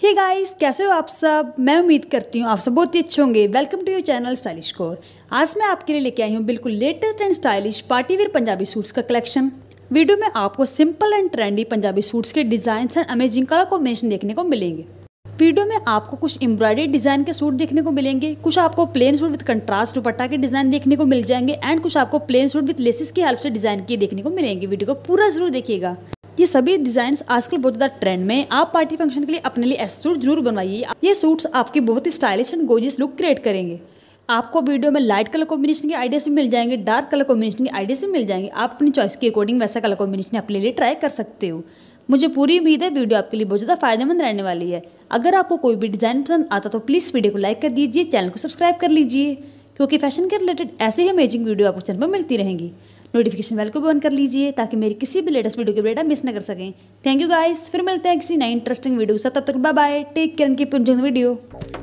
Hey guys, कैसे हो आप सब। मैं उम्मीद करती हूँ आप सब बहुत ही अच्छे होंगे। Welcome to your channel stylish core. आज मैं आपके लिए लेके आई हूँ बिल्कुल latest and stylish party wear Punjabi suits का कलेक्शन। वीडियो में आपको simple and trendy Punjabi suits के design and amazing colour combination देखने को मिलेंगे। वीडियो में आपको कुछ एम्ब्रॉयडरी डिजाइन के सूट देखने को मिलेंगे, कुछ आपको plain suit with contrast dupatta के डिजाइन देखने को मिल जाएंगे एंड कुछ आपको प्लेन सूट विद लेसेस की हेल्प से डिजाइन किए देखने को मिलेंगे। वीडियो को पूरा जरूर देखिएगा। ये सभी डिजाइन्स आजकल बहुत ज़्यादा ट्रेंड में। आप पार्टी फंक्शन के लिए अपने लिए ऐसे सूट जरूर बनवाइए। ये सूट्स आपकी बहुत ही stylish and gorgeous look create करेंगे। आपको वीडियो में लाइट कलर कॉम्बिनेशन के आइडियाज भी मिल जाएंगे, डार्क कलर कॉम्बिनेशन के आइडियाज भी मिल जाएंगे। आप अपनी चॉइस के अकॉर्डिंग वैसा कलर कॉम्बिनेशन अपने लिए ट्राई कर सकते हो। मुझे पूरी उम्मीद है वीडियो आपके लिए बहुत ज़्यादा फायदेमंद रहने वाली है। अगर आपको कोई भी डिजाइन पसंद आता तो प्लीज़ वीडियो को लाइक कर दीजिए, चैनल को सब्सक्राइब कर लीजिए, क्योंकि फैशन के रिलेटेड ऐसे ही अमेजिंग वीडियो आपको चैनल पर मिलती रहेंगी। नोटिफिकेशन बेल को भी ऑन कर लीजिए ताकि मेरी किसी भी लेटेस्ट वीडियो की अपडेट आप मिस न कर सकें। थैंक यू गाइस, फिर मिलते हैं किसी नई इंटरेस्टिंग वीडियो के साथ। तब तक bye bye, take care and keep enjoying the video.